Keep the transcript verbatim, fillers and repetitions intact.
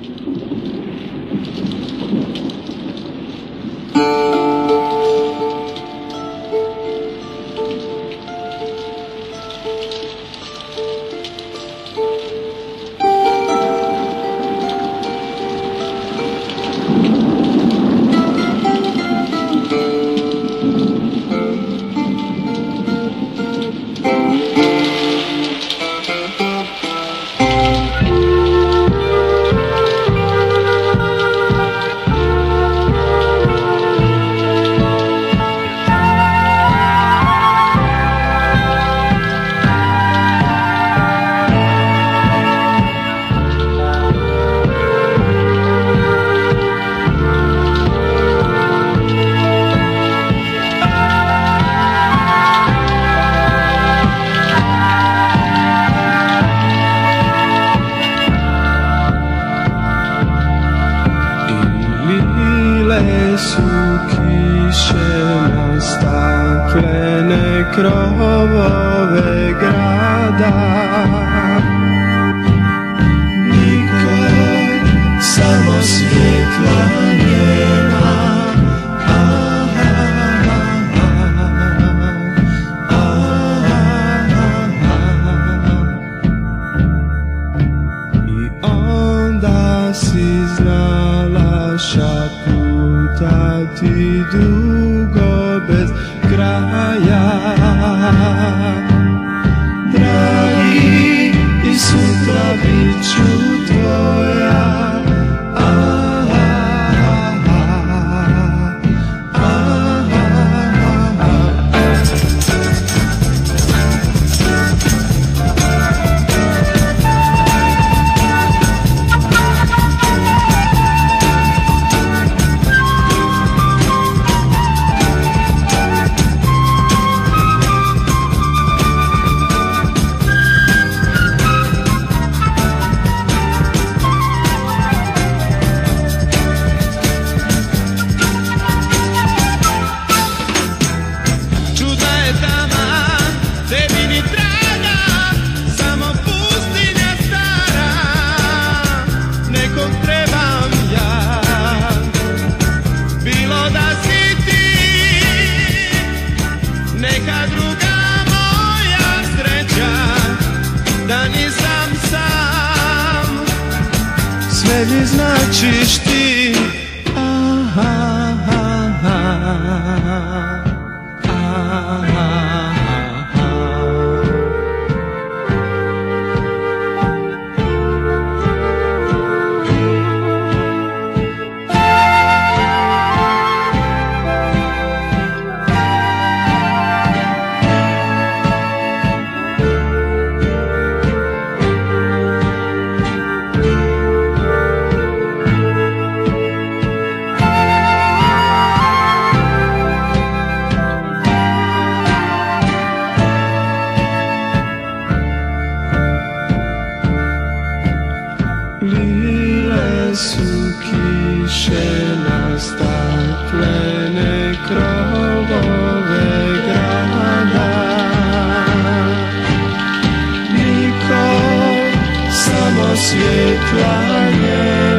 Su kiše na staklene krovove grada. Niko, samo svjetla njena. I onda si znala šaputati dugo bez kraja. Dragi, i sutra bit ću tvoja. Neka druga moja sreća, da nisam sam. Sve mi značiš ti. Aha, aha, aha. Lile su kiše na staklene krovove grada. Niko, samo svjetla njena.